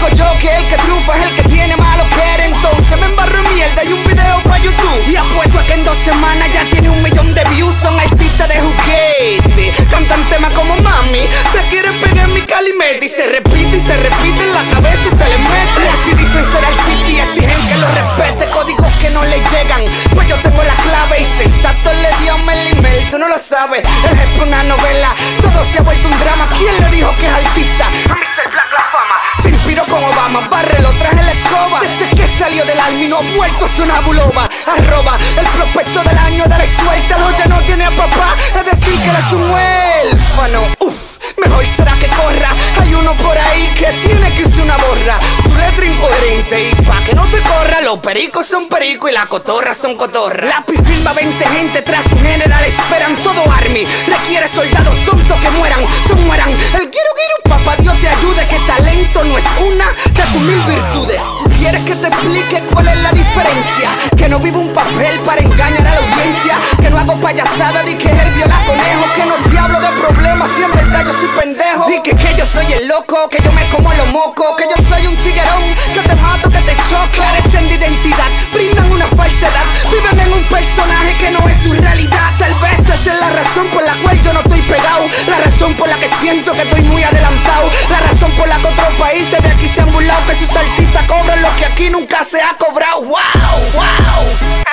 digo yo que el que triunfa es el que tiene malo querer. Entonces me embarro en mierda y un video para YouTube. Y apuesto a que en 2 semanas ya tiene 1 millón de views. Son artistas de juguete, cantan temas como mami, te quieren pegar en mi calimete. Y se repite en la cabeza y se le mete. Y así dicen ser artistas y exigen que lo respete. Códigos que no le llegan, pues yo tengo la clave. Y sensato le dio Melimel, tú no lo sabes. El jefe una novela, todo se ha vuelto un drama. ¿Quién le dijo que es artista? A Mr. Black la fama. Se inspiró con Obama, barrelo, traje la escoba. Desde que salió del alma y no ha vuelto a ser una buloba. Arroba, el prospecto del año, dale suéltalo. Ya no tiene a papá, es decir que eres un huérfano. Mejor será que corra. Hay uno por ahí que tiene que ser una borra. Tu letra incoherente y pa' que no te corra. Los pericos son pericos y las cotorras son cotorras. Lápiz firma 20 gente tras un general. Esperan todo army. Requiere soldados tontos que mueran. Se mueran. El quiero papá Dios te ayude. Que talento no es una de tus 1000 virtudes. ¿Tú quieres que te explique cuál es la diferencia? Que no vivo un papel para engañar a la audiencia. Que no hago payasada di que él viola conejo. Que no te hablo de problemas si en verdad yo soy pendejo. Y que yo soy el loco, que yo me como los mocos. Que yo soy un tiguerón, que te mato, que te choco. Carecen de identidad, brindan una falsedad. Viven en un personaje que no es su realidad. Tal vez esa es la razón por la cual yo no estoy pegado. La razón por la que siento que estoy muy adelantado. La razón por la que otros países de aquí se han burlado. Que sus artistas cobran lo que aquí nunca se ha cobrado. ¡Wow! ¡Wow!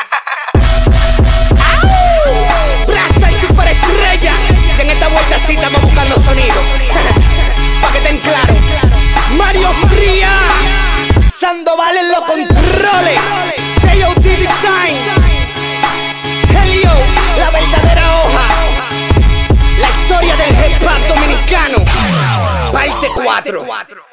Rasta y superestrella. Y en esta vueltecita estamos buscando sonido. Pa' que estén claros. Mario Fría, Sandoval en los controles. J.O.T. Design. Helio, la verdadera hoja. La historia del hip hop dominicano. Parte 4.